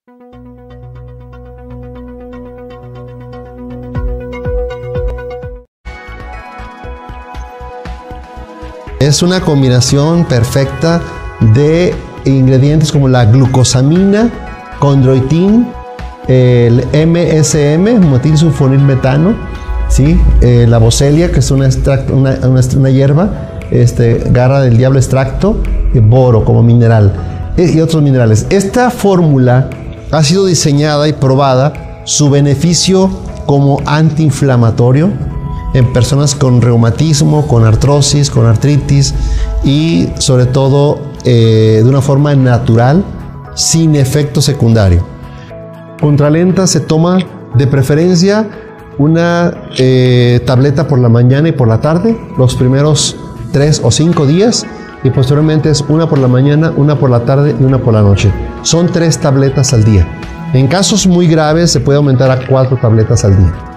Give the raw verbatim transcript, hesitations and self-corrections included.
Es una combinación perfecta de ingredientes como la glucosamina, condroitin, el M S M, metilsulfonilmetano, ¿sí? Eh, la boselia, que es una, extracto, una, una, una hierba, este, garra del diablo extracto, y boro como mineral, eh, y otros minerales. Esta fórmula ha sido diseñada y probada su beneficio como antiinflamatorio en personas con reumatismo, con artrosis, con artritis y sobre todo eh, de una forma natural, sin efecto secundario. Contralenta se toma de preferencia una eh, tableta por la mañana y por la tarde, los primeros tres o cinco días, y posteriormente es una por la mañana, una por la tarde y una por la noche. Son tres tabletas al día. En casos muy graves se puede aumentar a cuatro tabletas al día.